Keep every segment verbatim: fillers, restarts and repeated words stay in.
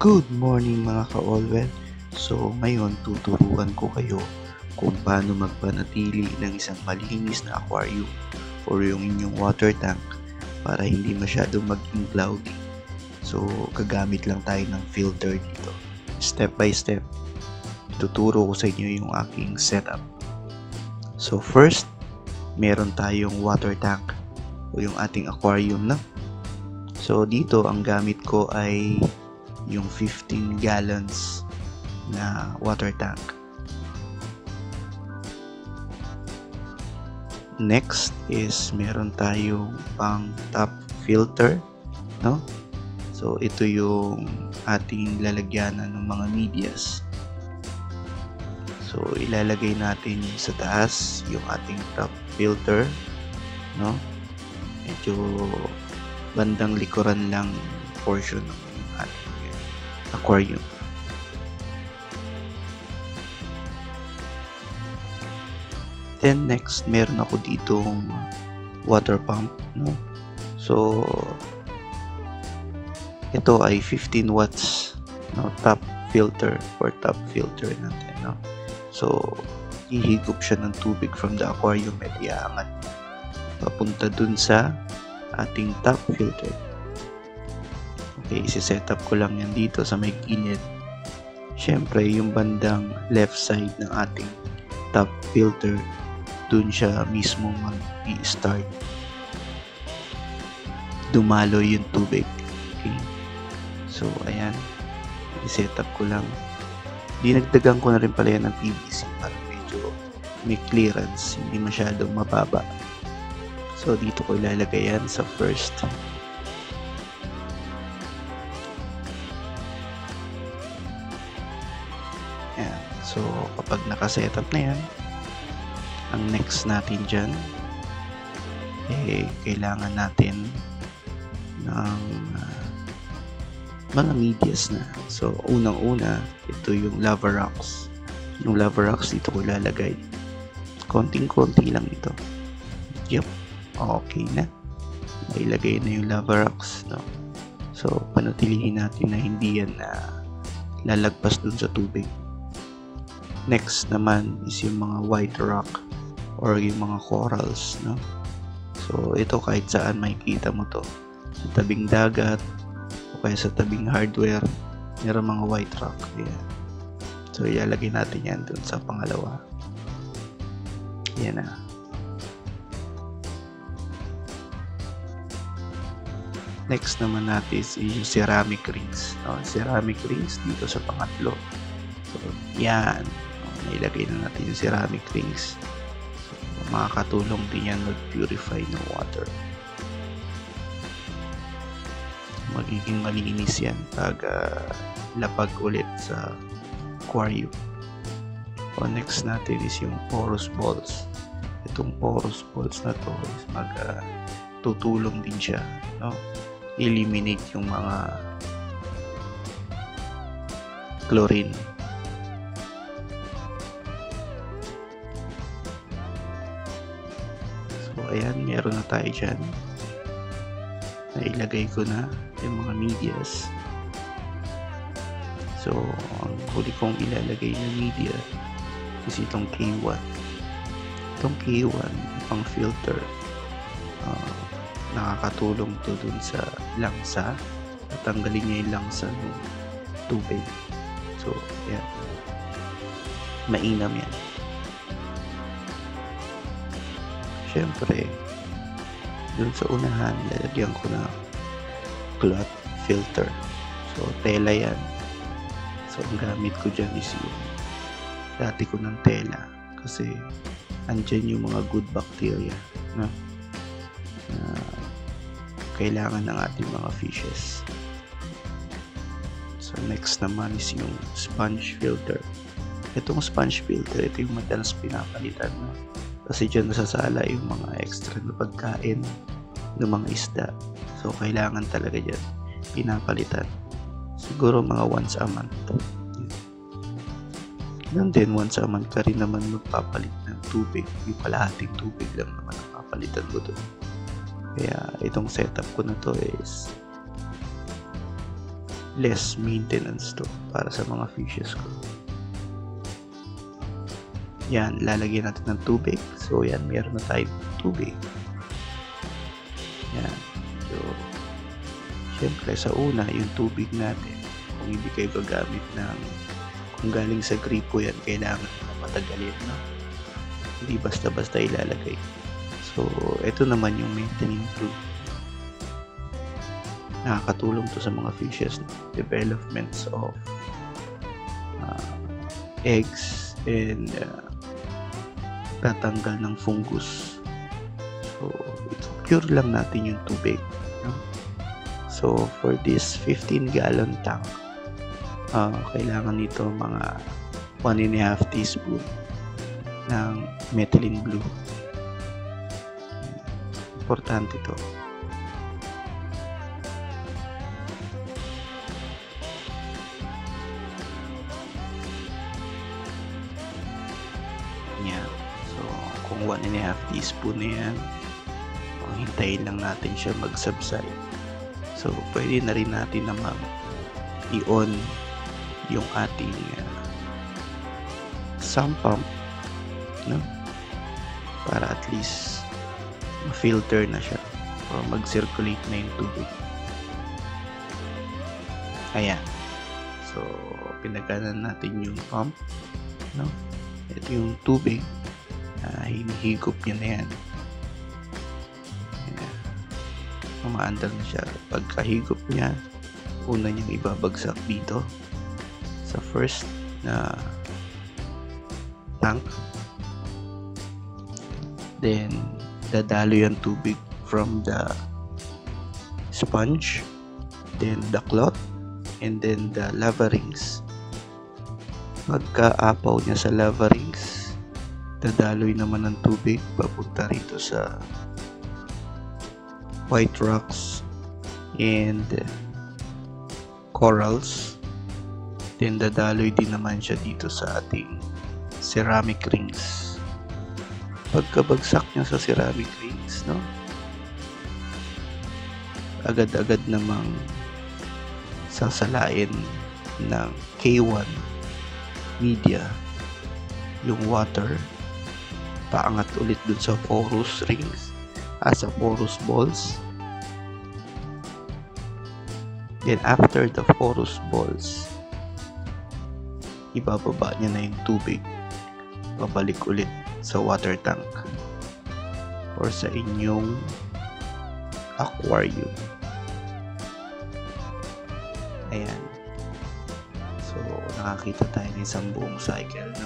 Good morning mga ka-Allwell. So ngayon tuturuan ko kayo kung paano magpanatili ng isang malinis na aquarium or yung inyong water tank para hindi masyadong maging cloudy. So gagamit lang tayo ng filter dito. Step by step, tuturo ko sa inyo yung aking setup. So first, meron tayong water tank o yung ating aquarium na. So dito ang gamit ko ay yung fifteen gallons na water tank. Next is meron tayong pang top filter, no? So ito yung ating lalagyanan ng mga medias. So ilalagay natin yung sa taas yung ating top filter, no? Medyo bandang likuran lang portion ng ating aquarium. Then next, meron ako ditong water pump, no? So ito ay fifteen watts, no, top filter or top filter natin, no? So hihigop siya ng tubig from the aquarium at iaangat papunta dun sa ating top filter. Okay, isi-set up ko lang yan dito sa may gilid. Siyempre, yung bandang left side ng ating top filter, dun siya mismo mag-i-start dumalo yung tubig. Okay, so ayan, i-set up ko lang. Dinagdagan ko na rin pala yan ng P V C para medyo may clearance, hindi masyadong mababa. So dito ko ilalagay yan sa first. Ayan. So kapag naka-setup na yan, ang next natin dyan, eh, kailangan natin ng uh, mga medias na. So unang-una, ito yung lava rocks. Yung lava rocks dito ko ilalagay. Konting-konti lang ito. Yup. Okay na. Mailagay na yung lava rocks, no? So panatilihin natin na hindi yan na uh, lalagpas dun sa tubig. Next naman is yung mga white rock or yung mga corals, no? So ito kahit saan makikita mo to, sa tabing dagat o kaya sa tabing hardware, meron mga white rock. Ayan. So ilalagay natin yan dun sa pangalawa. Yan na. Next naman natin is yung ceramic rings, no? Ceramic rings dito sa pangatlo. So yan, nailagay na natin yung ceramic rings. So, makakatulong din yan mag-purify ng water. Magiging malinis yan pag uh, lapag ulit sa aquarium. So, next natin is yung porous balls. Itong porous balls na to is mag uh, tutulong din siya, no? Eliminate yung mga chlorine. Ayan, meron na tayo dyan. Nailagay ko na yung mga medias. So, ang huli kong ilalagay na media is itong K one. Itong K one, pang filter. Uh, nakakatulong to dun sa langsa. Tatanggalin niya yung langsa ng tubig. So, ayan. Mainam yan. Siyempre, dun sa unahan, lalagyan ko na cloth filter. So, tela yan. So, ang gamit ko dyan is yung dati ko ng tela. Kasi, andyan yung mga good bacteria, no? Na kailangan ng ating mga fishes. So, next naman is yung sponge filter. Itong sponge filter, ito yung madalas pinapalitan, no? Kasi dyan nasasala yung mga extra na pagkain ng mga isda. So, kailangan talaga dyan pinapalitan. Siguro mga once a month. And then, once a month ka rin naman magpapalit ng tubig. Yung kalahating tubig lang naman ang papalitan mo doon. Kaya, itong setup ko na to is less maintenance to para sa mga fishes ko. Yan, lalagyan natin ng tubig. So yan, meron na tayong tubig. Yan. So syempre sa una, yung tubig natin, kung hindi kayo gagamit ng, kung galing sa gripo yan, kailangan mapatagalin, no? Hindi basta-basta ilalagay. So ito naman yung maintaining glue. Nakakatulong to sa mga fishes, no? Developments of uh, eggs and uh, tatanggal ng fungus. So ito, pure lang natin yung tubig, no? So for this fifteen gallon tank, uh, kailangan nito mga one and a half teaspoon ng methylene blue. Importante to. Yan. So kung one and a half teaspoon na yan, hintayin lang natin siya mag-subside. So pwede na rin natin naman i-on yung ating uh, sump pump, no? Para at least ma-filter na siya o mag-circulate na yung tubig. Ayan. So pinaganan natin yung pump, no? Ito yung tubig, uh, hinihigop niya na yan. Ayan. Umaandar na siya. Pagkahigop niya, una niyang ibabagsak dito sa first na tank. Then dadalo yung tubig from the sponge, then the cloth, and then the lava rings. Pagka-apaw niya sa lava rings, dadaloy naman ng tubig papunta rito sa white rocks and corals. Then dadaloy din naman siya dito sa ating ceramic rings. Pagkabagsak niya sa ceramic rings, no? Agad-agad namang sasalain ng K one media yung water, paangat ulit dun sa porous rings as sa porous balls. Then after the porous balls, ibababa niya na yung tubig, babalik ulit sa water tank or sa inyong aquarium. Ayan. So, nakakita tayo ng isang buong cycle, no?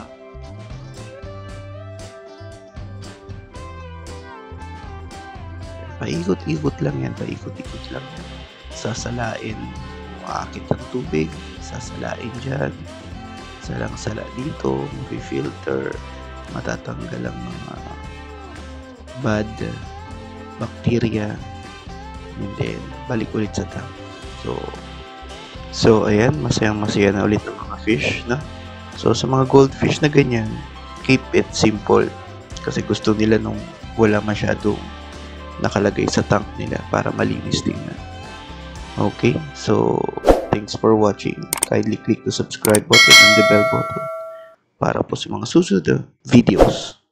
Paikot-ikot lang yan, paikot-ikot lang yan. Sasalain, umaakit ang tubig, sasalain dyan, salang-sala dito, mafi-filter, matatanggal ang mga bad bacteria, and then balik ulit sa tank. So, so ayan, masayang-masaya na ulit ang mga fish, no? So, sa mga goldfish na ganyan, keep it simple. Kasi gusto nila nung wala masyadong nakalagay sa tank nila para malinis din na. Okay, so thanks for watching. Kindly click the subscribe button and the bell button para po sa mga susunod na videos.